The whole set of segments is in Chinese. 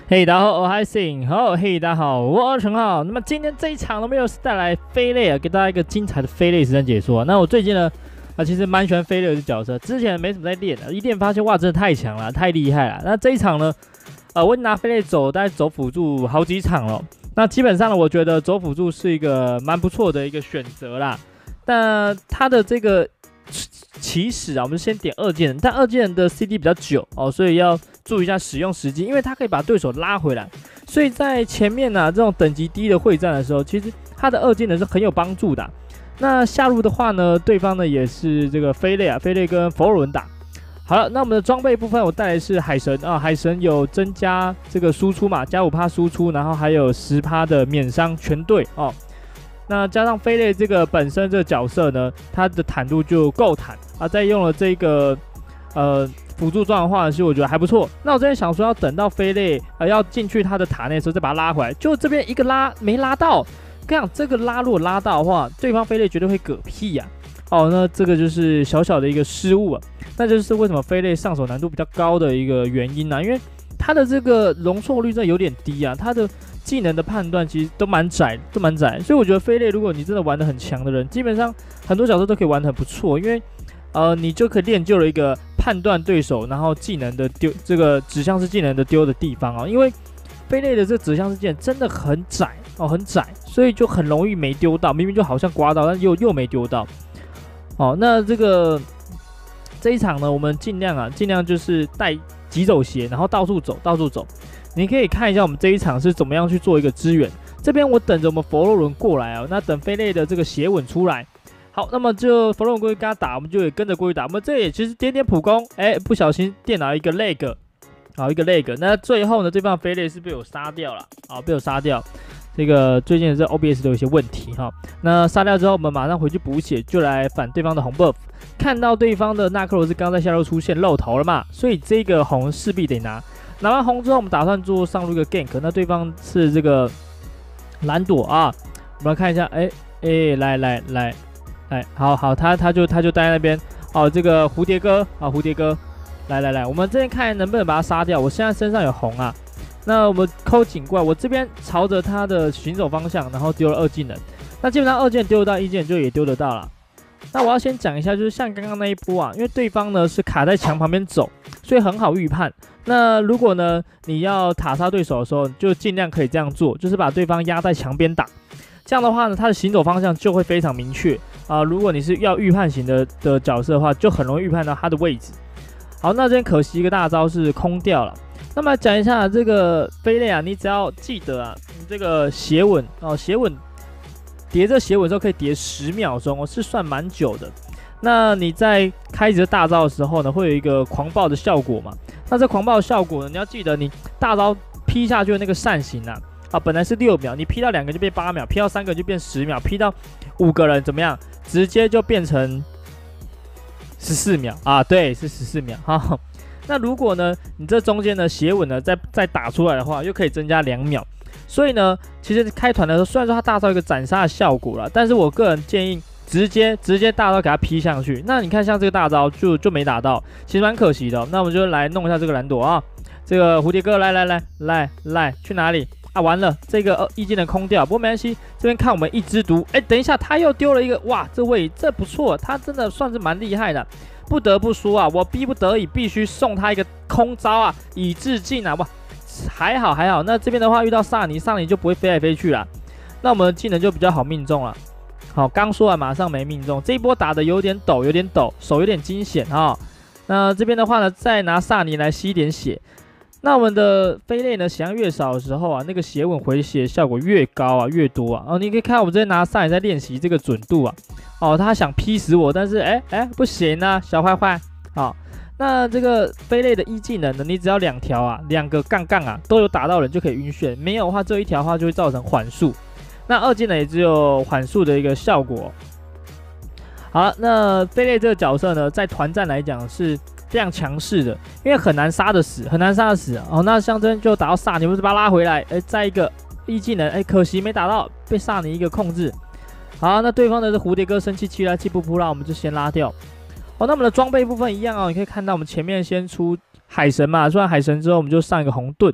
嘿，大家好，我还行。好，嘿，大家好，我是陈浩。那么今天这一场呢，我们又是带来飞类啊，给大家一个精彩的飞类实战解说。那我最近呢，其实蛮喜欢飞类的角色，之前没什么在练的，一练发现哇，真的太强了，太厉害了。那这一场呢，我已经拿飞类走，大概走辅助好几场了。那基本上呢，我觉得走辅助是一个蛮不错的一个选择啦。但它的这个起始啊，我们先点二技能，但二技能的 CD 比较久哦，所以要注意一下使用时机，因为它可以把对手拉回来，所以在前面呢、这种等级低的会战的时候，其实它的二技能是很有帮助的那下路的话呢，对方呢也是这个飞类啊，飞类跟佛罗伦打。好了，那我们的装备部分我带来是海神啊，海神有增加这个输出嘛，加5%输出，然后还有10%的免伤全队哦。那加上飞类这个本身这个角色呢，它的坦度就够坦啊，再用了这个辅助装的话，其实我觉得还不错。那我这边想说，要等到飞类要进去它的塔内的时候，再把它拉回来。就这边一个拉没拉到，跟你讲这个拉如果拉到的话，对方飞类绝对会嗝屁呀、哦，那这个就是小小的一个失误啊。那就是为什么飞类上手难度比较高的一个原因啊，因为它的这个容错率真的有点低啊，它的技能的判断其实都蛮窄，所以我觉得飞类如果你真的玩得很强的人，基本上很多角色都可以玩得很不错，因为你就可以练就了一个判断对手，然后技能的丢这个指向式技能的丢的地方啊，因为飞类的这指向式技能真的很窄哦，很窄，所以就很容易没丢到，明明就好像刮到，但又没丢到。哦，那这一场呢，我们尽量就是带急走鞋，然后到处走。你可以看一下我们这一场是怎么样去做一个支援。这边我等着我们佛罗伦过来啊，那等飞类的这个血稳出来。好，那么就佛罗伦过去跟他打，我们就也跟着过去打。我们这也其实点普攻，不小心电脑一个 lag， 好一个 lag。那最后呢，对方飞类是被我杀掉了，被我杀掉。这个最近的这 OBS 都有一些问题哈。那杀掉之后，我们马上回去补血，就来反对方的红 buff。看到对方的纳克罗斯刚在下路出现露头了嘛，所以这个红势必得拿。拿完红之后，我们打算做上路一个 gank， 那对方是这个蓝朵啊，我们来看一下，来，好，他就待在那边哦，这个蝴蝶哥，来，我们这边看能不能把他杀掉。我现在身上有红啊，那我们抠紧过来，我这边朝着他的行走方向，然后丢了二技能，那基本上二技能丢得到，一技能就也丢得到了。那我要先讲一下，就是像刚刚那一波啊，因为对方呢是卡在墙旁边走，所以很好预判。那如果呢你要塔杀对手的时候，就尽量可以这样做，就是把对方压在墙边打。这样的话呢，他的行走方向就会非常明确如果你是要预判型的角色的话，就很容易预判到他的位置。好，那这边可惜一个大招是空掉了。那么讲一下这个飞类啊，你只要记得啊，你这个血稳血稳。叠这血稳之后可以叠10秒钟是算蛮久的。那你在开始大招的时候呢，会有一个狂暴的效果嘛？那这狂暴的效果呢，你要记得你大招劈下去的那个扇形本来是6秒，你劈到2个就变8秒，劈到3个就变10秒，劈到5个人怎么样？直接就变成14秒啊！对，是14秒。好，那如果呢，你这中间的血稳呢再打出来的话，又可以增加2秒。所以呢，其实开团的时候，虽然说它大招一个斩杀的效果了，但是我个人建议直接大招给它劈上去。那你看像这个大招就没打到，其实蛮可惜的。那我们就来弄一下这个蓝朵啊，这个蝴蝶哥来去哪里啊？完了，这个一技能空掉，不过没关系，这边看我们一只毒。等一下他又丢了一个，哇，这不错，他真的算是蛮厉害的。不得不说啊，我逼不得已必须送他一个空招啊，以致敬啊，哇！还好，那这边的话遇到萨尼就不会飞来飞去啦，那我们的技能就比较好命中了。好，刚说完马上没命中，这一波打的有点抖，手有点惊险那这边的话呢，再拿萨尼来吸一点血。那我们的飞类呢，血量越少的时候那个血稳回血效果越高越多你可以看我们这边拿萨尼在练习这个准度他想劈死我，但是不行小坏坏。好。那这个飞类的一技能呢，你只要2条2个杠都有打到人就可以晕眩，没有的话这一条的话就会造成缓速。那二技能也只有缓速的一个效果。好了，那飞类这个角色呢，在团战来讲是非常强势的，因为很难杀得死。那像这边就打到萨尼，不是把他拉回来，再一个一技能，可惜没打到，被萨尼一个控制。好，那对方的是蝴蝶哥生气气来气不扑啦，我们就先拉掉。那我们的装备部分一样你可以看到我们前面先出海神嘛，出完海神之后，我们就上一个红盾。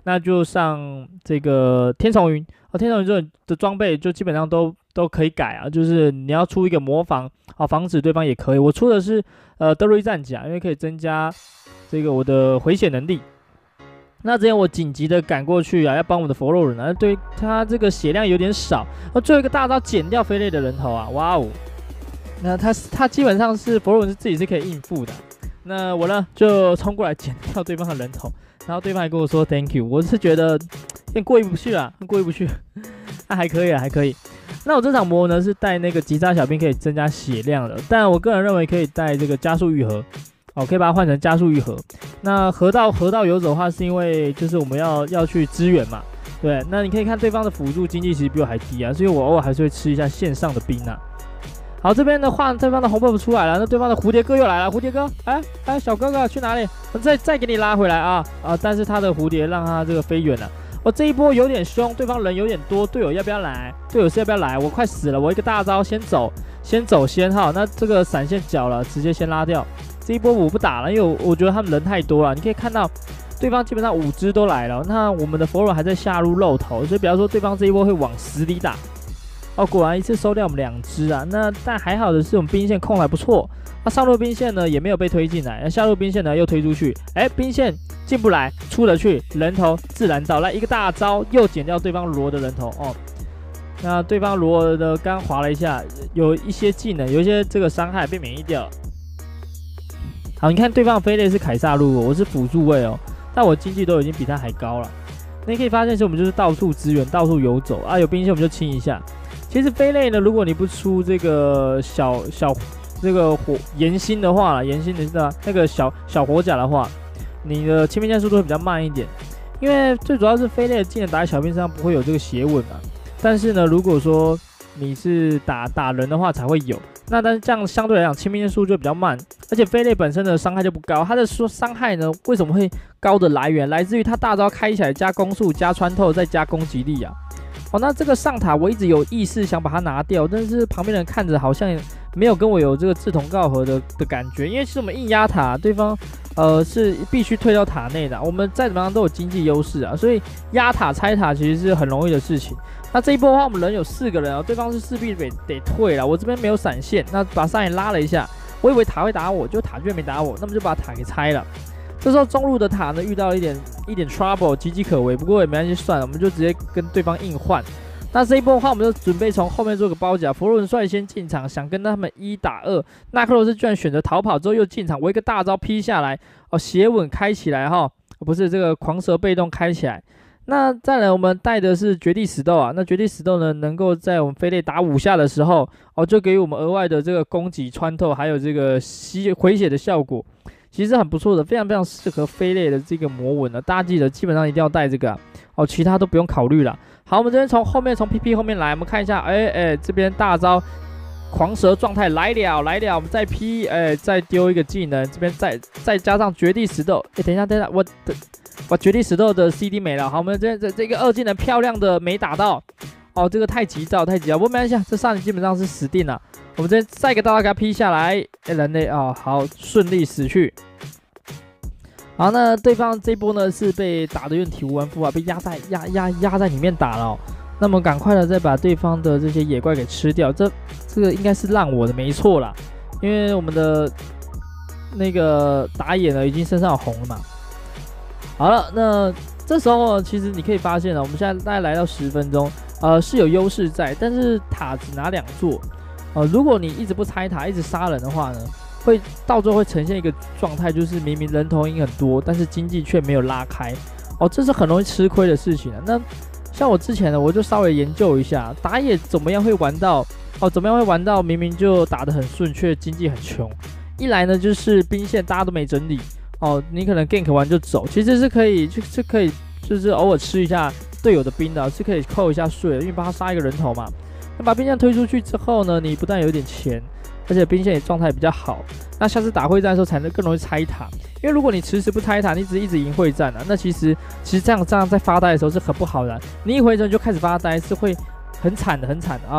那就上这个天丛云天丛云这的装备就基本上都可以改啊，就是你要出一个魔防防止对方也可以。我出的是德瑞战甲，因为可以增加这个我的回血能力。那之前我紧急的赶过去啊，要帮我的佛洛人啊，对他这个血量有点少，最后一个大招剪掉飞类的人头啊，哇哦！那他基本上是佛洛人自己是可以应付的。那我呢就冲过来剪掉对方的人头，然后对方还跟我说 Thank you， 我是觉得有点过意不去啊，过意不去。那还可以啊，还可以。那我这场魔呢是带那个击杀小兵可以增加血量的，但我个人认为可以带这个加速愈合。可以把它换成加速愈合。那河道游走的话，是因为就是我们要去支援嘛，对。那你可以看对方的辅助经济其实比我还低啊，所以我偶尔还是会吃一下线上的兵啊。好，这边的话，对方的红 buff 出来了，那对方的蝴蝶哥又来了，蝴蝶哥，哎，小哥哥去哪里？我再给你拉回来啊！但是他的蝴蝶让他这个飞远了。这一波有点凶，对方人有点多，队友要不要来？队友是要不要来？我快死了，我一个大招先走哈。那这个闪现缴了，直接先拉掉。这一波我不打了，因为我觉得他们人太多了。你可以看到，对方基本上5只都来了，那我们的佛罗还在下路露头，所以比方说对方这一波会往死里打。果然一次收掉我们2只啊。那但还好的是我们兵线控得还不错，上路兵线呢也没有被推进来，下路兵线呢又推出去，兵线进不来，出得去，人头自然到来，一个大招又剪掉对方罗的人头那对方罗的刚滑了一下，有一些技能，有一些这个伤害被免疫掉了。好，你看对方的飞类是凯撒路，我是辅助位但我经济都已经比他还高了。那你可以发现，其实我们就是到处支援，到处游走有兵线我们就清一下。其实飞类呢，如果你不出这个小这个岩心的话，岩心的那个小火甲的话，你的清兵线速度会比较慢一点。因为最主要是飞类的技能打在小兵身上不会有这个血吻嘛。但是呢，如果说你是打人的话才会有。但是这样相对来讲，清兵线速度就比较慢，而且飞类本身的伤害就不高。它的伤害呢，为什么会高的来源，来自于它大招开起来加攻速、加穿透，再加攻击力啊。那这个上塔我一直有意识想把它拿掉，但是旁边人看着好像没有跟我有这个志同道合的感觉，因为其实我们硬压塔，对方是必须退到塔内的，我们再怎么样都有经济优势啊，所以压塔拆塔其实是很容易的事情。那这一波的话，我们人有4个人对方是势必得退了。我这边没有闪现，那把上野拉了一下，我以为塔会打我，就塔居然没打我，那么就把塔给拆了。这时候中路的塔呢遇到一点 trouble， 岌岌可危，不过也没关系，算了，我们就直接跟对方硬换。那这一波的话，我们就准备从后面做个包夹。佛罗伦率先进场，想跟他们1打2。纳克罗斯居然选择逃跑之后又进场，我一个大招劈下来，血吻开起来不是这个狂蛇被动开起来。那再来，我们带的是绝地死斗啊。那绝地死斗呢，能够在我们飞类打5下的时候，就给予我们额外的这个攻击、穿透，还有这个回血的效果，其实很不错的，非常非常适合飞类的这个魔纹大家记得基本上一定要带这个其他都不用考虑了。好，我们这边从 PP 后面来，我们看一下，这边大招狂蛇状态来了，我们再劈，再丢一个技能，这边再加上绝地死斗，等一下，我绝地石头的 CD 没了。好，我们这个2技能漂亮的没打到这个太急躁，不过没关系，这上你基本上是死定了。我们这边再一个大招给他劈下来，人类好顺利死去。好，那对方这一波呢是被打得有点体无完肤被压在里面打了那么赶快的再把对方的这些野怪给吃掉，这个应该是让我的没错啦，因为我们的那个打野呢已经身上有红了嘛。好了，那这时候其实你可以发现我们现在大概来到10分钟，是有优势在，但是塔只拿2座，如果你一直不拆塔，一直杀人的话呢，会到最后会呈现一个状态，就是明明人头赢很多，但是经济却没有拉开，这是很容易吃亏的事情那像我之前呢，我就稍微研究一下打野怎么样会玩到，明明就打得很顺，却经济很穷。一来呢，就是兵线大家都没整理。你可能 gank 完就走，其实是可以，就是偶尔吃一下队友的兵的，是可以扣一下税的，因为帮他杀一个人头嘛。那把兵线推出去之后呢，你不但有点钱，而且兵线也状态比较好。那下次打会战的时候才能更容易拆塔，因为如果你迟迟不拆塔，你只一直赢会战那其实这样在发呆的时候是很不好的。你一回城就开始发呆，是会很惨的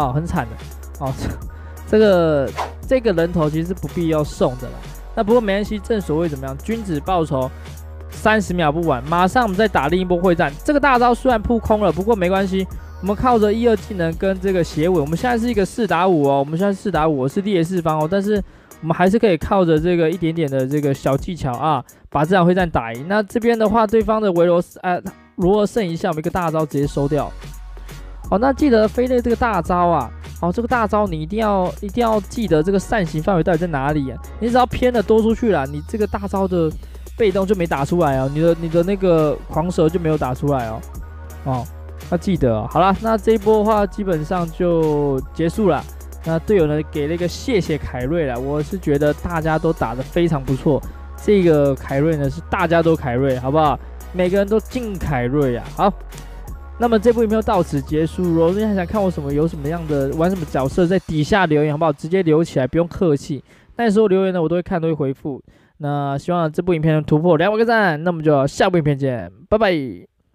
这个人头其实是不必要送的啦。那不过没关系，正所谓怎么样，君子报仇， 30秒不晚，马上我们再打另一波会战。这个大招虽然扑空了，不过没关系，我们靠着1、2技能跟这个血尾，我们现在是一个4打5哦，我们现在4打5，我是劣势方哦，但是我们还是可以靠着这个一点点的这个小技巧啊，把这场会战打赢。那这边的话，对方的维罗斯罗尔剩一下，我们一个大招直接收掉。好，那记得飞类这个大招啊，好，这个大招你一定要记得这个扇形范围到底在哪里啊？你只要偏的多出去了，你这个大招的被动就没打出来哦，你的那个狂蛇就没有打出来哦。哦，要记得哦。好了，那这一波的话基本上就结束了。那队友呢给了一个谢谢凯瑞了，我是觉得大家都打得非常不错。这个凯瑞呢是大家都凯瑞，好不好？每个人都进凯瑞啊。好。那么这部影片到此结束。如果你还想看我有什么样的玩什么角色，在底下留言好不好？直接留起来，不用客气。那时候留言呢，我都会看，都会回复。那希望这部影片能突破200个赞。那我们就下部影片见，拜拜。